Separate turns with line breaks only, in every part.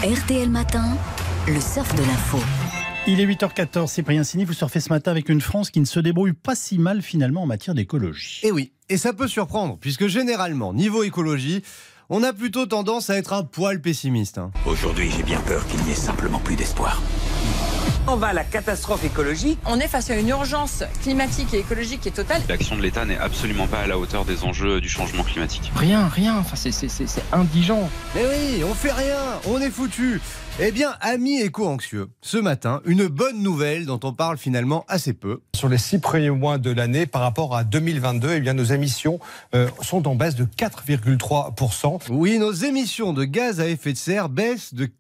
RTL Matin, le surf de l'info.
Il est 8h14, Cyprien Sini, vous surfez ce matin avec une France qui ne se débrouille pas si mal finalement en matière d'écologie.
Et oui, et ça peut surprendre, puisque généralement, niveau écologie, on a plutôt tendance à être un poil pessimiste.
Aujourd'hui, j'ai bien peur qu'il n'y ait simplement plus d'espoir.
On va à la catastrophe écologique.
On est face à une urgence climatique et écologique qui est totale.
L'action de l'État n'est absolument pas à la hauteur des enjeux du changement climatique.
Rien, enfin, c'est indigent.
Mais oui, on fait rien, on est foutu. Eh bien, amis éco-anxieux, ce matin, une bonne nouvelle dont on parle finalement assez peu.
Sur les 6 premiers mois de l'année, par rapport à 2022, eh bien, nos émissions sont en baisse de 4,3%.
Oui, nos émissions de gaz à effet de serre baissent de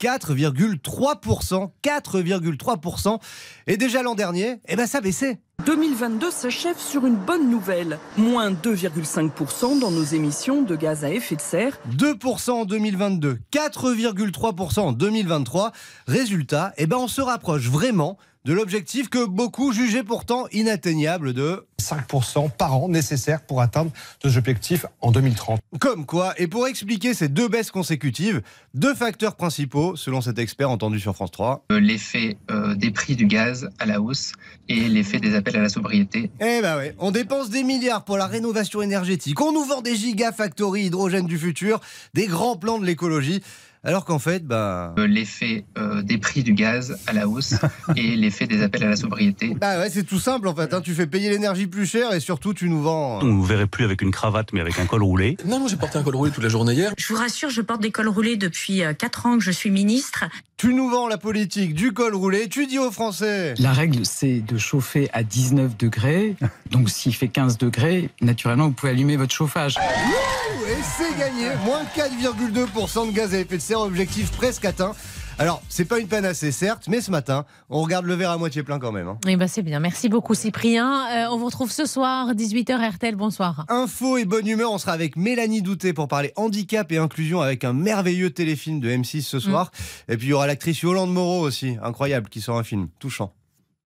4,3%. 4,3%. Et déjà l'an dernier, ça baissait.
2022 s'achève sur une bonne nouvelle. Moins 2,5% dans nos émissions de gaz à effet de serre.
2% en 2022, 4,3% en 2023. Résultat, on se rapproche vraiment de l'objectif que beaucoup jugeaient pourtant inatteignable de
5% par an nécessaires pour atteindre nos objectifs en 2030.
Comme quoi, et pour expliquer ces deux baisses consécutives, deux facteurs principaux, selon cet expert entendu sur France 3.
L'effet des prix du gaz à la hausse et l'effet des appels à la sobriété.
On dépense des milliards pour la rénovation énergétique, on nous vend des gigafactories hydrogène du futur, des grands plans de l'écologie. Alors qu'en fait,
l'effet des prix du gaz à la hausse et l'effet des appels à la sobriété.
C'est tout simple en fait. Tu fais payer l'énergie plus cher et surtout tu nous vends.
On ne vous verrait plus avec une cravate mais avec un col roulé.
Non, j'ai porté un col roulé toute la journée hier.
Je vous rassure, je porte des cols roulés depuis 4 ans que je suis ministre.
Tu nous vends la politique du col roulé, tu dis aux Français.
La règle, c'est de chauffer à 19 degrés. Donc s'il fait 15 degrés, naturellement, vous pouvez allumer votre chauffage.
Et c'est gagné. Moins 4,2% de gaz à effet de serre, objectif presque atteint. Alors, c'est pas une panacée, certes, mais ce matin, on regarde le verre à moitié plein quand même.
C'est bien. Merci beaucoup, Cyprien. On vous retrouve ce soir, 18h RTL. Bonsoir.
Info et bonne humeur. On sera avec Mélanie Douté pour parler handicap et inclusion avec un merveilleux téléfilm de M6 ce soir. Et puis, il y aura l'actrice Yolande Moreau aussi, incroyable, qui sort un film touchant.